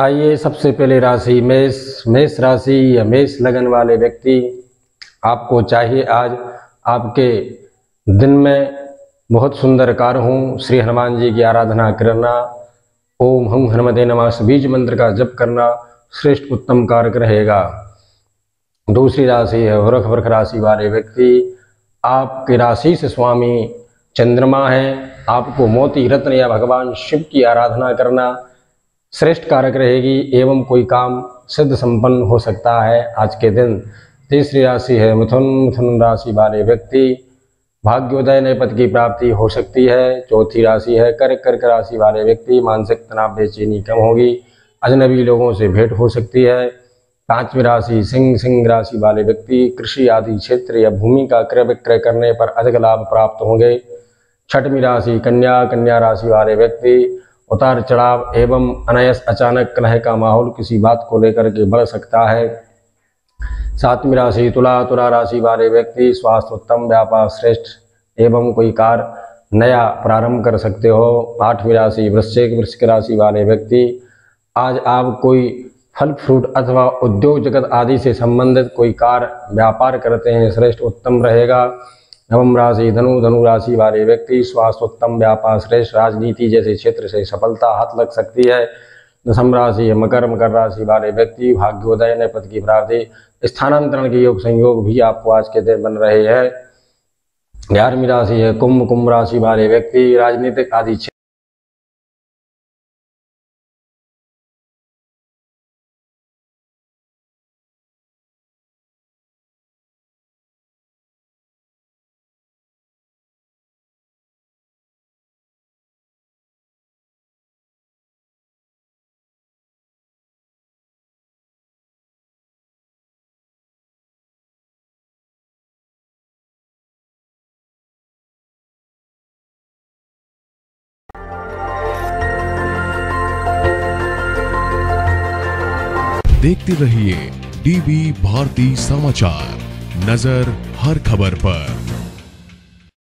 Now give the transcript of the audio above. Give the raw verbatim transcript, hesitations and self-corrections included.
आइए सबसे पहले राशि मेष मेष राशि या मेष लगन वाले व्यक्ति, आपको चाहिए आज आपके दिन में बहुत सुंदर कार्य हों। श्री हनुमान जी की आराधना करना, ओम हम हनुमते नमः बीज मंत्र का जप करना श्रेष्ठ उत्तम कारक रहेगा। दूसरी राशि है वृष वृष राशि वाले व्यक्ति, आपकी राशि से स्वामी चंद्रमा है। आपको मोती रत्न या भगवान शिव की आराधना करना श्रेष्ठ कारक रहेगी एवं कोई काम सिद्ध संपन्न हो सकता है आज के दिन। तीसरी राशि है मिथुन मिथुन राशि वाले व्यक्ति, भाग्योदय नए पद की प्राप्ति हो सकती है। चौथी राशि है कर्क कर्क राशि वाले व्यक्ति, मानसिक तनाव बेचैनी कम होगी, अजनबी लोगों से भेंट हो सकती है। पांचवी राशि सिंह सिंह राशि वाले व्यक्ति, कृषि आदि क्षेत्र या भूमि का क्रय विक्रय करने पर अधिक लाभ प्राप्त होंगे। छठवीं राशि कन्या कन्या राशि वाले व्यक्ति, उतार चढ़ाव एवं अनायास अचानक कलह का माहौल किसी बात को लेकर के बढ़ सकता है। सातवीं राशि तुला तुला राशि वाले व्यक्ति, स्वास्थ्य उत्तम, व्यापार श्रेष्ठ एवं कोई कार्य नया प्रारंभ कर सकते हो। आठवीं राशि वृश्चिक वृश्चिक राशि वाले व्यक्ति, आज आप कोई फल फ्रूट अथवा उद्योग जगत आदि से संबंधित कोई कार्य व्यापार करते हैं, श्रेष्ठ उत्तम रहेगा। नवम राशि धनु धनु राशि वाले व्यक्ति, स्वास्थ्य उत्तम, व्यापार श्रेष्ठ, राजनीति जैसे क्षेत्र से सफलता हाथ लग सकती है। दसम राशि है मकर मकर राशि वाले व्यक्ति, भाग्योदय नए पद की प्राप्ति, स्थानांतरण के योग संयोग भी आपको आज के दिन बन रहे हैं। ग्यारहवीं राशि है कुंभ कुंभ राशि वाले व्यक्ति, राजनीतिक आदि देखते रहिए डीबी भारती समाचार, नजर हर खबर पर।